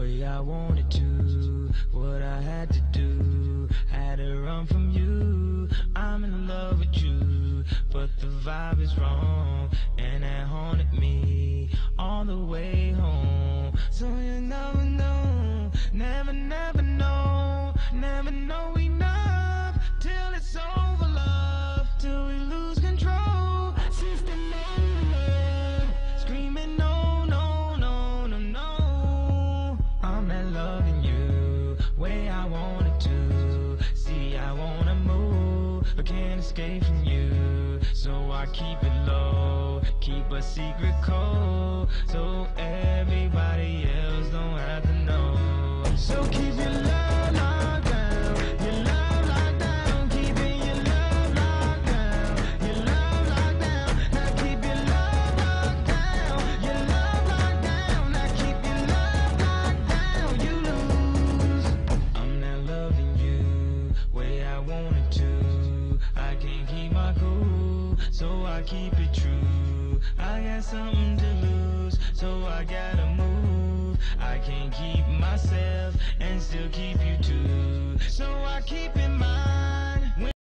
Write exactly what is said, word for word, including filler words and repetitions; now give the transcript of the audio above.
way I wanted to, what I had to do, had to run from you. I'm in love with you, but the vibe is wrong, and that haunted me all the way home. So you never know, never, never know, never know enough till it's over, love, till we lose control. System over, screaming no, no, no, no, no. I'm not loving you way I wanted to. See, I wanna move, but can't escape from you. So I keep it low, keep a secret code, so everybody else don't have to know. So keep your love locked down, your love locked down, keeping your love locked down, your love locked down. Now keep your love locked down, your love locked down. Now keep your love locked down, you lose. I'm not loving you way I wanted to. I can't keep my cool, so I keep it true. I got something to lose, so I gotta move. I can't keep myself and still keep you too, so I keep in mind